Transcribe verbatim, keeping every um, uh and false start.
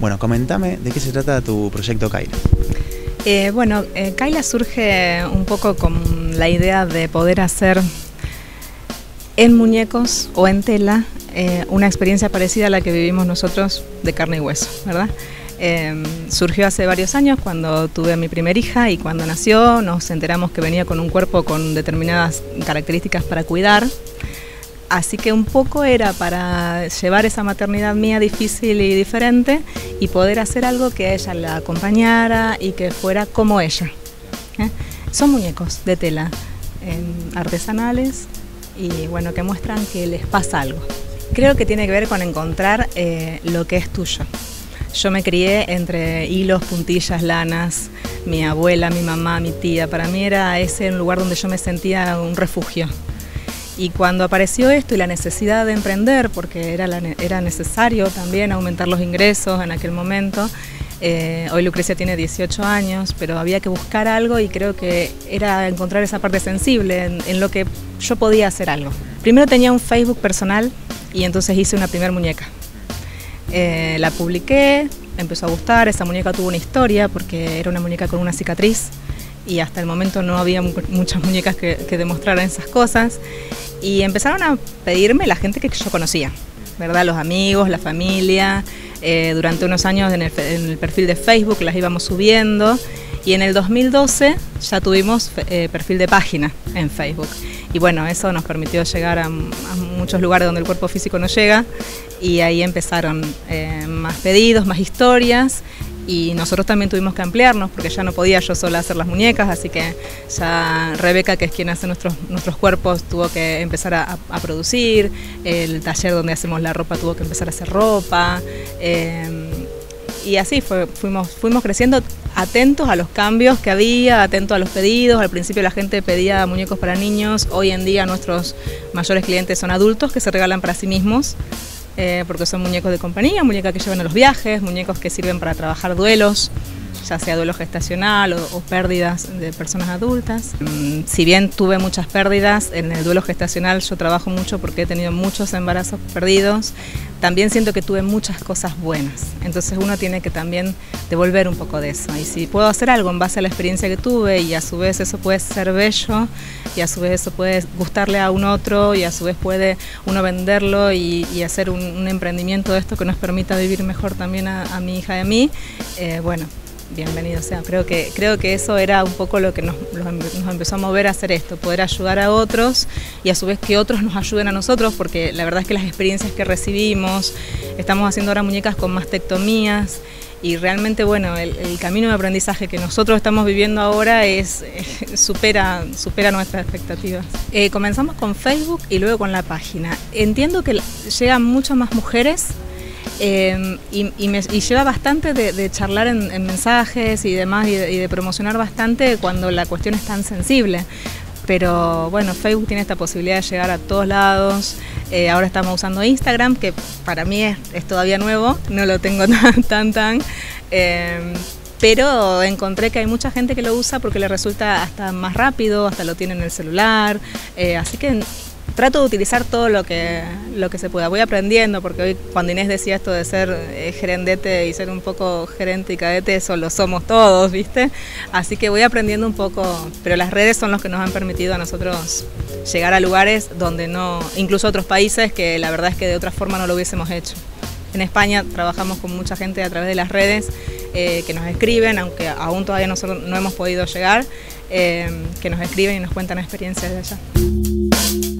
Bueno, comentame de qué se trata tu proyecto Kaila. Eh, bueno, eh, Kaila surge un poco con la idea de poder hacer en muñecos o en tela eh, una experiencia parecida a la que vivimos nosotros de carne y hueso, ¿verdad? Eh, surgió hace varios años cuando tuve a mi primera hija y cuando nació nos enteramos que venía con un cuerpo con determinadas características para cuidar. Así que un poco era para llevar esa maternidad mía difícil y diferente y poder hacer algo que a ella la acompañara y que fuera como ella. ¿Eh? Son muñecos de tela eh, artesanales y bueno, que muestran que les pasa algo. Creo que tiene que ver con encontrar eh, lo que es tuyo. Yo me crié entre hilos, puntillas, lanas, mi abuela, mi mamá, mi tía. Para mí era ese un lugar donde yo me sentía un refugio. Y cuando apareció esto y la necesidad de emprender, porque era, la, era necesario también aumentar los ingresos en aquel momento, eh, hoy Lucrecia tiene dieciocho años, pero había que buscar algo y creo que era encontrar esa parte sensible en, en lo que yo podía hacer algo. Primero tenía un Facebook personal y entonces hice una primer muñeca. Eh, la publiqué, empezó a gustar, esa muñeca tuvo una historia porque era una muñeca con una cicatriz y hasta el momento no había muchas muñecas que, que demostraran esas cosas y empezaron a pedirme la gente que yo conocía, ¿verdad? Los amigos, la familia, eh, durante unos años en el, en el perfil de Facebook las íbamos subiendo y en el dos mil doce ya tuvimos eh, perfil de página en Facebook y bueno, eso nos permitió llegar a, a muchos lugares donde el cuerpo físico no llega y ahí empezaron eh, más pedidos, más historias. Y nosotros también tuvimos que ampliarnos porque ya no podía yo sola hacer las muñecas, así que ya Rebeca, que es quien hace nuestros, nuestros cuerpos, tuvo que empezar a, a producir, el taller donde hacemos la ropa tuvo que empezar a hacer ropa, eh, y así fue, fuimos, fuimos creciendo atentos a los cambios que había, atentos a los pedidos. Al principio la gente pedía muñecos para niños, hoy en día nuestros mayores clientes son adultos que se regalan para sí mismos. Eh, porque son muñecos de compañía, muñecas que llevan a los viajes, muñecos que sirven para trabajar duelos, ya sea duelo gestacional o, o pérdidas de personas adultas. Mm, si bien tuve muchas pérdidas, en el duelo gestacional yo trabajo mucho porque he tenido muchos embarazos perdidos, también siento que tuve muchas cosas buenas, entonces uno tiene que también devolver un poco de eso, y si puedo hacer algo en base a la experiencia que tuve y a su vez eso puede ser bello y a su vez eso puede gustarle a un otro y a su vez puede uno venderlo y, y hacer un, un emprendimiento de esto que nos permita vivir mejor también a, a mi hija y a mí, eh, bueno, bienvenido sea. Creo que, creo que eso era un poco lo que nos, nos empezó a mover a hacer esto, poder ayudar a otros y a su vez que otros nos ayuden a nosotros, porque la verdad es que las experiencias que recibimos, estamos haciendo ahora muñecas con mastectomías y realmente, bueno, el, el camino de aprendizaje que nosotros estamos viviendo ahora es, eh, supera, supera nuestras expectativas. Eh, comenzamos con Facebook y luego con la página. Entiendo que llegan muchas más mujeres. Eh, y, y, me, y lleva bastante de, de charlar en, en mensajes y demás y de, y de promocionar bastante cuando la cuestión es tan sensible, pero bueno, Facebook tiene esta posibilidad de llegar a todos lados. Eh, ahora estamos usando Instagram, que para mí es, es todavía nuevo, no lo tengo tan tan tan eh, pero encontré que hay mucha gente que lo usa porque le resulta hasta más rápido, hasta lo tiene en el celular, eh, así que trato de utilizar todo lo que, lo que se pueda. Voy aprendiendo, porque hoy cuando Inés decía esto de ser eh, gerendete y ser un poco gerente y cadete, eso lo somos todos, ¿viste? Así que voy aprendiendo un poco, pero las redes son los que nos han permitido a nosotros llegar a lugares donde no, incluso otros países que la verdad es que de otra forma no lo hubiésemos hecho. En España trabajamos con mucha gente a través de las redes eh, que nos escriben, aunque aún todavía nosotros no hemos podido llegar, eh, que nos escriben y nos cuentan experiencias de allá.